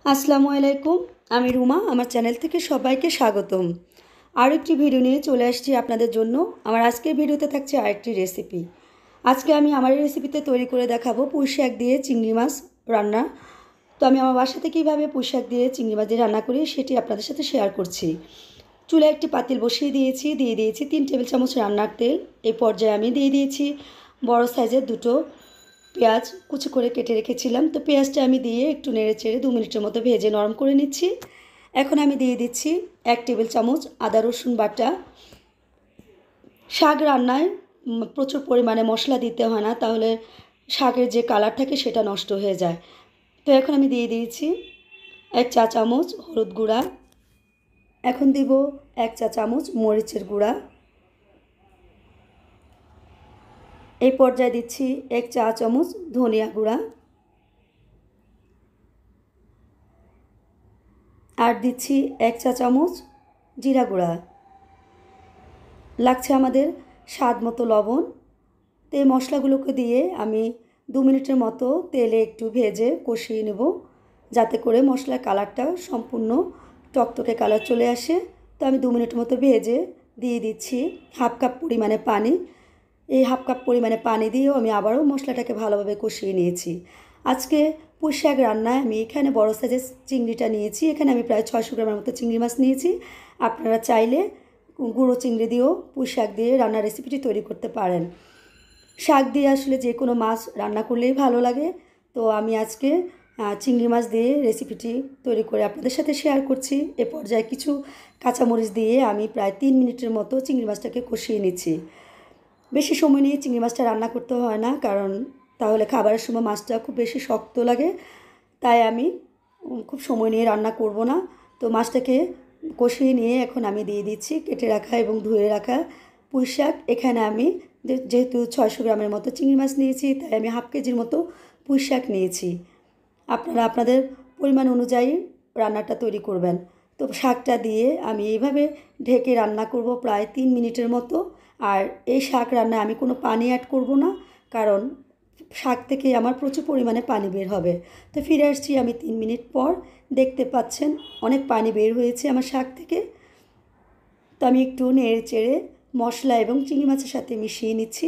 আসসালামু আলাইকুম। আমি রুমা। আমার চ্যানেল থেকে সবাইকে স্বাগতম। আরও একটি ভিডিও নিয়ে চলে আসছি আপনাদের জন্য। আমার আজকের ভিডিওতে থাকছে আরেকটি রেসিপি। আজকে আমি আমার এই রেসিপিতে তৈরি করে দেখাবো পুঁই শাক দিয়ে চিংড়ি মাছ রান্না। তো আমি আমার বাসাতে কীভাবে পুঁই শাক দিয়ে চিংড়ি মাছ দিয়ে রান্না করি সেটি আপনাদের সাথে শেয়ার করছি। চুলায় একটি পাতিল বসিয়ে দিয়ে দিয়েছি 3 টেবিল চামচ রান্নার তেল। এই পর্যায়ে আমি দিয়ে দিয়েছি বড় সাইজের দুটো পেঁয়াজ কুচি করে কেটে রেখেছিলাম। তো পেঁয়াজটা আমি দিয়ে একটু নেড়ে চেড়ে 2 মিনিটের মতো ভেজে নরম করে নিচ্ছি। এখন আমি দিয়ে দিচ্ছি 1 টেবিল চামচ আদা রসুন বাটা। শাক রান্নায় প্রচুর পরিমাণে মশলা দিতে হয় না, তাহলে শাকের যে কালার থাকে সেটা নষ্ট হয়ে যায়। তো এখন আমি দিয়ে দিয়েছি 1 চা চামচ হলুদ গুঁড়া। এখন দিব 1 চা চামচ মরিচের গুঁড়া। এই পর্যায়ে দিচ্ছি 1 চা চামচ ধনিয়া গুঁড়া আর দিচ্ছি 1 চা চামচ জিরা গুঁড়া। লাগছে আমাদের স্বাদ মতো লবণ। তো এই মশলাগুলোকে দিয়ে আমি 2 মিনিটের মতো তেলে একটু ভেজে কষিয়ে নেব, যাতে করে মশলার কালারটা সম্পূর্ণ টকটকে কালার চলে আসে। তো আমি 2 মিনিটের মতো ভেজে দিয়ে দিচ্ছি হাফ কাপ পরিমাণে পানি। এই হাফ কাপ পরিমাণে পানি দিয়েও আমি আবারও মশলাটাকে ভালোভাবে কষিয়ে নিয়েছি। আজকে পুঁই শাক রান্নায় আমি এখানে বড় সাইজের চিংড়িটা নিয়েছি। এখানে আমি প্রায় 600 গ্রামের মতো চিংড়ি মাছ নিয়েছি। আপনারা চাইলে গুঁড়ো চিংড়ি দিয়েও পুঁই শাক দিয়ে রান্নার রেসিপিটি তৈরি করতে পারেন। শাক দিয়ে আসলে যে কোনো মাছ রান্না করলেই ভালো লাগে। তো আমি আজকে চিংড়ি মাছ দিয়ে রেসিপিটি তৈরি করে আপনাদের সাথে শেয়ার করছি। এ পর্যায়ে কিছু কাঁচামরিচ দিয়ে আমি প্রায় 3 মিনিটের মতো চিংড়ি মাছটাকে কষিয়ে নিচ্ছি। বেশি সময় নিয়ে চিংড়ি মাছটা রান্না করতে হয় না, কারণ তাহলে খাবারের সময় মাছটা খুব বেশি শক্ত লাগে। তাই আমি খুব সময় নিয়ে রান্না করব না। তো মাছটাকে কষিয়ে নিয়ে এখন আমি দিয়ে দিচ্ছি কেটে রাখা এবং ধুয়ে রাখা পুঁই শাক। এখানে আমি যেহেতু 600 গ্রামের মতো চিংড়ি মাছ নিয়েছি, তাই আমি হাফ কেজির মতো পুঁই শাক নিয়েছি। আপনারা আপনাদের পরিমাণ অনুযায়ী রান্নাটা তৈরি করবেন। তো শাকটা দিয়ে আমি এইভাবে ঢেকে রান্না করব প্রায় 3 মিনিটের মতো। আর এই শাক রান্নায় আমি কোনো পানি অ্যাড করব না, কারণ শাক থেকে আমার প্রচুর পরিমাণে পানি বের হবে। তো ফিরে আসছি আমি 3 মিনিট পর। দেখতে পাচ্ছেন অনেক পানি বের হয়েছে আমার শাক থেকে। তো আমি একটু নেড়ে চেড়ে মশলা এবং চিংড়ি মাছের সাথে মিশিয়ে নিচ্ছি।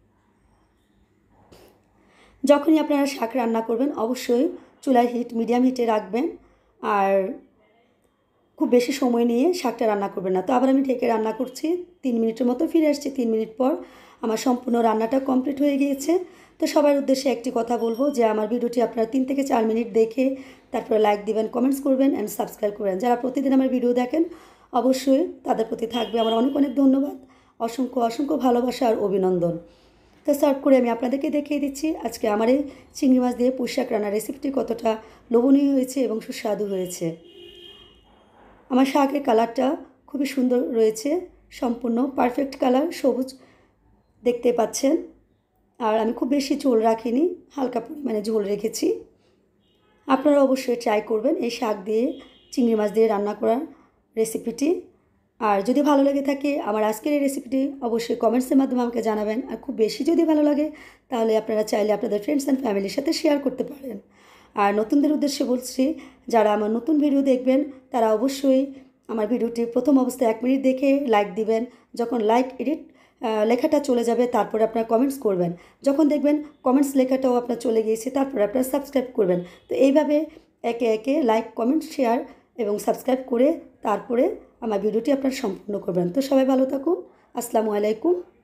যখনই আপনারা শাক রান্না করবেন অবশ্যই চুলার হিট মিডিয়াম হিটে রাখবেন, আর খুব বেশি সময় নিয়ে শাকটা রান্না করবেন না। তো আবার আমি ঢেকে রান্না করছি 3 মিনিটের মতো। ফিরে আসছি 3 মিনিট পর। আমার সম্পূর্ণ রান্নাটা কমপ্লিট হয়ে গিয়েছে। তো সবার উদ্দেশ্যে একটি কথা বলবো যে আমার ভিডিওটি আপনারা 3 থেকে 4 মিনিট দেখে তারপরে লাইক দিবেন, কমেন্টস করবেন অ্যান্ড সাবস্ক্রাইব করবেন। যারা প্রতিদিন আমার ভিডিও দেখেন অবশ্যই তাদের প্রতি থাকবে আমার অনেক অনেক ধন্যবাদ, অসংখ্য অসংখ্য ভালোবাসা আর অভিনন্দন। তো সার্ভ করে আমি আপনাদেরকে দেখিয়ে দিচ্ছি আজকে আমার এই চিংড়ি মাছ দিয়ে পুঁই শাক রান্নার রেসিপিটি কতটা লোভনীয় হয়েছে এবং সুস্বাদু হয়েছে। আমার শাকের কালারটা খুবই সুন্দর রয়েছে, সম্পূর্ণ পারফেক্ট কালার, সবুজ দেখতে পাচ্ছেন। আর আমি খুব বেশি ঝোল রাখিনি, হালকা পরিমাণে ঝোল রেখেছি। আপনারা অবশ্যই ট্রাই করবেন এই শাক দিয়ে চিংড়ি মাছ দিয়ে রান্না করার রেসিপিটি। আর যদি ভালো লেগে থাকে আমার আজকের এই রেসিপিটি অবশ্যই কমেন্টসের মাধ্যমে আমাকে জানাবেন। আর খুব বেশি যদি ভালো লাগে তাহলে আপনারা চাইলে আপনাদের ফ্রেন্ডস অ্যান্ড ফ্যামিলির সাথে শেয়ার করতে পারেন। আর নতুনদের উদ্দেশ্যে বলছি, যারা আমার নতুন ভিডিও দেখবেন তারা অবশ্যই আমার ভিডিওটি প্রথম অবস্থায় 1 মিনিট দেখে লাইক দিবেন। যখন লাইক এডিট লেখাটা চলে যাবে তারপরে আপনারা কমেন্টস করবেন। যখন দেখবেন কমেন্টস লেখাটাও আপনার চলে গিয়েছে তারপরে আপনারা সাবস্ক্রাইব করবেন। তো এইভাবে একে একে লাইক, কমেন্ট, শেয়ার এবং সাবস্ক্রাইব করে তারপরে আমার ভিডিওটি আপনারা সম্পূর্ণ করবেন। তো সবাই ভালো থাকুন। আসসালামু আলাইকুম।